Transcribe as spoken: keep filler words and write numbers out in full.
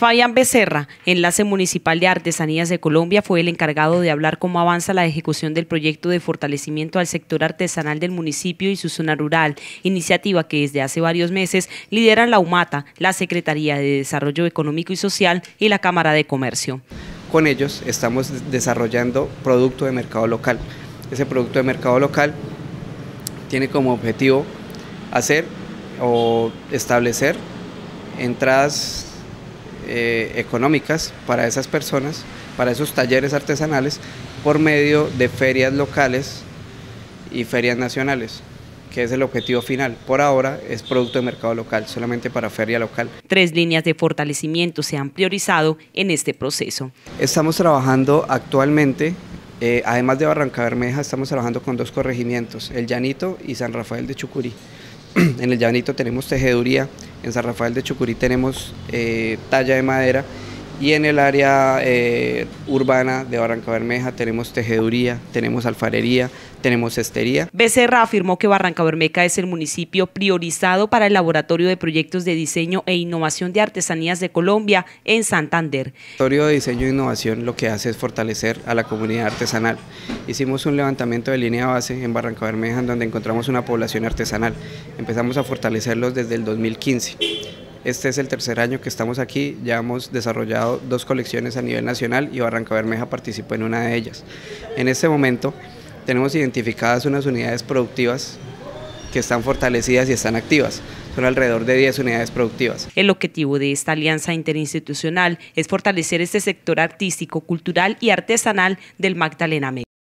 Fabián Becerra, enlace municipal de Artesanías de Colombia, fue el encargado de hablar cómo avanza la ejecución del proyecto de fortalecimiento al sector artesanal del municipio y su zona rural, iniciativa que desde hace varios meses lideran la UMATA, la Secretaría de Desarrollo Económico y Social y la Cámara de Comercio. Con ellos estamos desarrollando producto de mercado local. Ese producto de mercado local tiene como objetivo hacer o establecer entradas eh, económicas para esas personas, para esos talleres artesanales, por medio de ferias locales y ferias nacionales, que es el objetivo final. Por ahora es producto de mercado local, solamente para feria local. Tres líneas de fortalecimiento se han priorizado en este proceso. Estamos trabajando actualmente, eh, además de Barrancabermeja, estamos trabajando con dos corregimientos, El Llanito y San Rafael de Chucurí. En El Llanito tenemos tejeduría, en San Rafael de Chucurí tenemos eh, talla de madera, y en el área eh, urbana de Barrancabermeja tenemos tejeduría, tenemos alfarería, tenemos cestería. Becerra afirmó que Barrancabermeja es el municipio priorizado para el Laboratorio de Proyectos de Diseño e Innovación de Artesanías de Colombia en Santander. El Laboratorio de Diseño e Innovación lo que hace es fortalecer a la comunidad artesanal. Hicimos un levantamiento de línea base en Barrancabermeja en donde encontramos una población artesanal. Empezamos a fortalecerlos desde el dos mil quince. Este es el tercer año que estamos aquí, ya hemos desarrollado dos colecciones a nivel nacional y Barrancabermeja participó en una de ellas. En este momento tenemos identificadas unas unidades productivas que están fortalecidas y están activas. Son alrededor de diez unidades productivas. El objetivo de esta alianza interinstitucional es fortalecer este sector artístico, cultural y artesanal del Magdalena Medio.